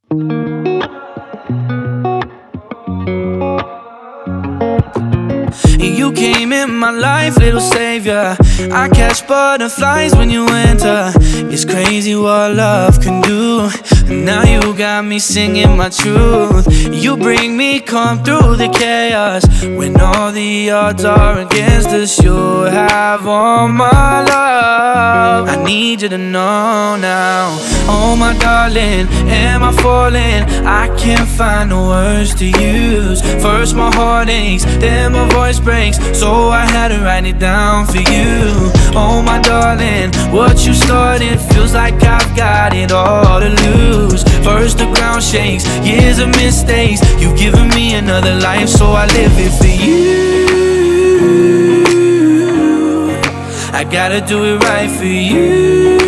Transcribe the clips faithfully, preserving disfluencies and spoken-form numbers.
You came in my life, little savior. I catch butterflies when you enter. It's crazy what love can do. Now you got me singing my truth. You bring me calm through the chaos. When all the odds are against us, you have all my love. I need you to know now. Oh my darling, am I falling? I can't find no words to use. First my heart aches, then my voice breaks, so I had to write it down for you. Oh my darling, what you started feels like I've got it all to lose. First the ground shakes, years of mistakes. You've given me another life, so I live it for you. I gotta do it right for you.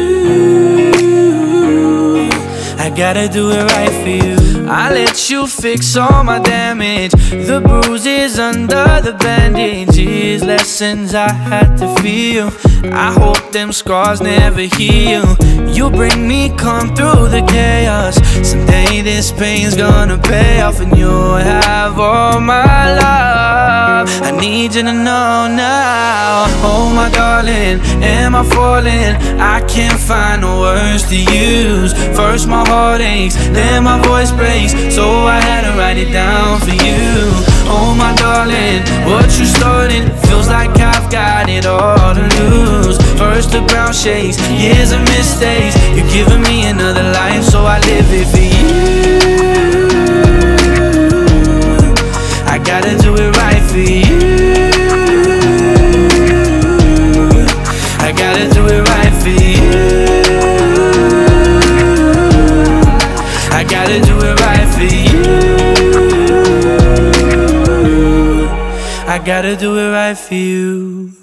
I gotta do it right for you. I let you fix all my damage, the bruises under the bandages, lessons I had to feel. I hope them scars never heal. You bring me calm through the chaos. Someday this pain's gonna pay off, and you'll have all my love. I need you to know now. Oh my darling, am I falling? I can't find no words to use. First my heart aches, then my voice breaks, so I had to write it down for you. Oh my darling, what you started feels like I've got it all to lose. First the ground shakes, years of mistakes. You're giving me another life, so I live it for you. I gotta do it right for you. I gotta do it right for you. I gotta do it right for you. I gotta do it right for you.